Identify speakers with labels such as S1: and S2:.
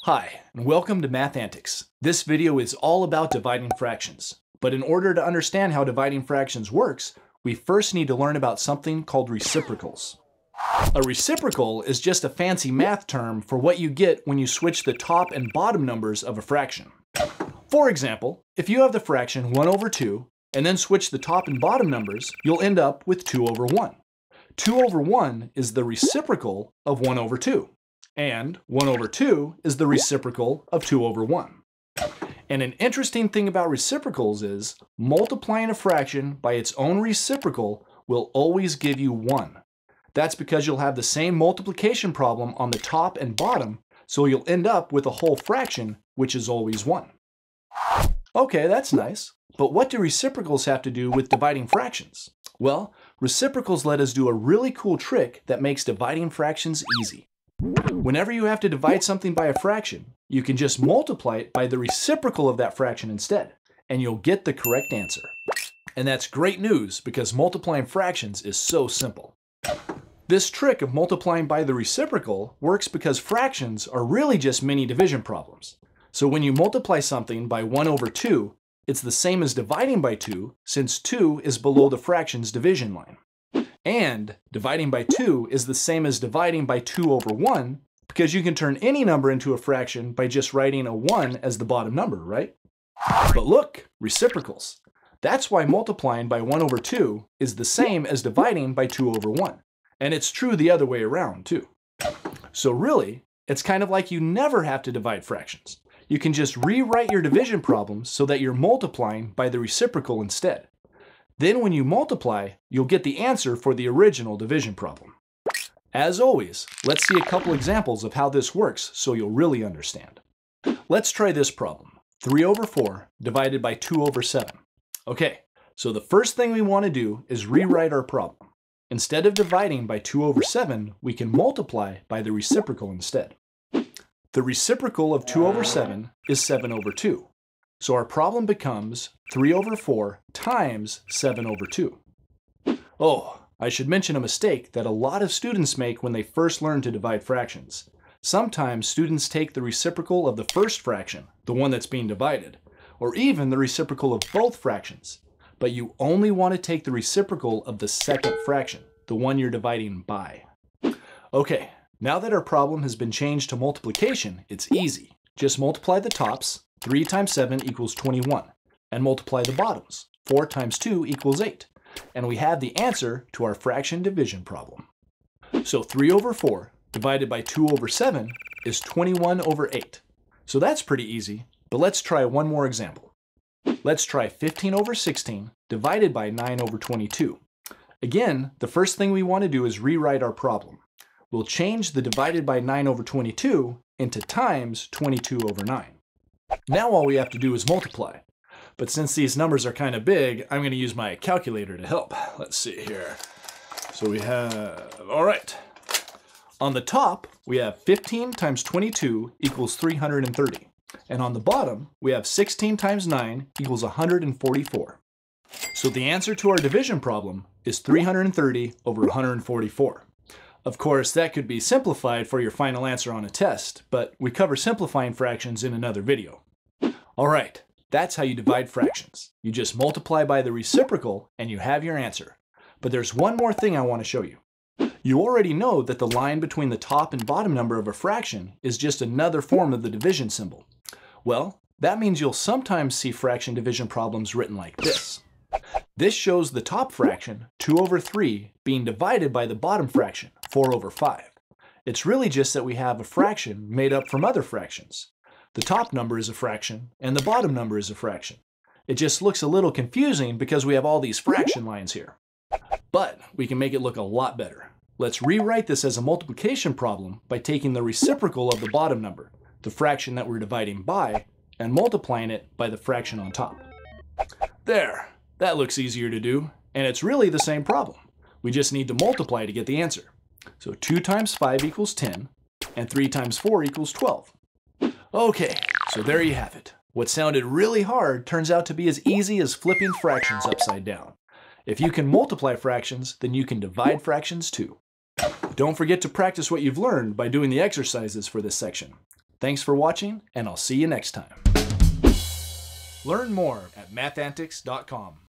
S1: Hi, and welcome to Math Antics. This video is all about dividing fractions. But in order to understand how dividing fractions works, we first need to learn about something called reciprocals. A reciprocal is just a fancy math term for what you get when you switch the top and bottom numbers of a fraction. For example, if you have the fraction 1 over 2 and then switch the top and bottom numbers, you'll end up with 2 over 1. 2 over 1 is the reciprocal of 1 over 2. And 1 over 2 is the reciprocal of 2 over 1. And an interesting thing about reciprocals is multiplying a fraction by its own reciprocal will always give you 1. That's because you'll have the same multiplication problem on the top and bottom, so you'll end up with a whole fraction, which is always 1. Okay, that's nice. But what do reciprocals have to do with dividing fractions? Well, reciprocals let us do a really cool trick that makes dividing fractions easy. Whenever you have to divide something by a fraction, you can just multiply it by the reciprocal of that fraction instead, and you'll get the correct answer. And that's great news because multiplying fractions is so simple. This trick of multiplying by the reciprocal works because fractions are really just mini division problems. So when you multiply something by 1 over 2, it's the same as dividing by 2 since 2 is below the fraction's division line. And dividing by 2 is the same as dividing by 2 over 1 because you can turn any number into a fraction by just writing a 1 as the bottom number, right? But look, reciprocals. That's why multiplying by 1 over 2 is the same as dividing by 2 over 1. And it's true the other way around too. So really, it's kind of like you never have to divide fractions. You can just rewrite your division problems so that you're multiplying by the reciprocal instead. Then when you multiply, you'll get the answer for the original division problem. As always, let's see a couple examples of how this works so you'll really understand. Let's try this problem. 3 over 4 divided by 2 over 7. Okay, so the first thing we want to do is rewrite our problem. Instead of dividing by 2 over 7, we can multiply by the reciprocal instead. The reciprocal of 2 over 7 is 7 over 2. So our problem becomes 3 over 4 times 7 over 2. Oh, I should mention a mistake that a lot of students make when they first learn to divide fractions. Sometimes students take the reciprocal of the first fraction, the one that's being divided, or even the reciprocal of both fractions. But you only want to take the reciprocal of the second fraction, the one you're dividing by. Okay, now that our problem has been changed to multiplication, it's easy. Just multiply the tops. 3 times 7 equals 21, and multiply the bottoms. 4 times 2 equals 8, and we have the answer to our fraction division problem. So 3 over 4 divided by 2 over 7 is 21 over 8. So that's pretty easy, but let's try one more example. Let's try 15 over 16 divided by 9 over 22. Again, the first thing we want to do is rewrite our problem. We'll change the divided by 9 over 22 into times 22 over 9. Now all we have to do is multiply. But since these numbers are kind of big, I'm going to use my calculator to help. Let's see here. So we have, all right. On the top, we have 15 times 22 equals 330. And on the bottom, we have 16 times 9 equals 144. So the answer to our division problem is 330 over 144. Of course, that could be simplified for your final answer on a test, but we cover simplifying fractions in another video. All right, that's how you divide fractions. You just multiply by the reciprocal and you have your answer. But there's one more thing I want to show you. You already know that the line between the top and bottom number of a fraction is just another form of the division symbol. Well, that means you'll sometimes see fraction division problems written like this. This shows the top fraction, 2 over 3, being divided by the bottom fraction, 4 over 5. It's really just that we have a fraction made up from other fractions. The top number is a fraction, and the bottom number is a fraction. It just looks a little confusing because we have all these fraction lines here. But we can make it look a lot better. Let's rewrite this as a multiplication problem by taking the reciprocal of the bottom number, the fraction that we're dividing by, and multiplying it by the fraction on top. There. That looks easier to do, and it's really the same problem. We just need to multiply to get the answer. So 2 times 5 equals 10, and 3 times 4 equals 12. Okay, so there you have it. What sounded really hard turns out to be as easy as flipping fractions upside down. If you can multiply fractions, then you can divide fractions too. Don't forget to practice what you've learned by doing the exercises for this section. Thanks for watching, and I'll see you next time. Learn more at mathantics.com.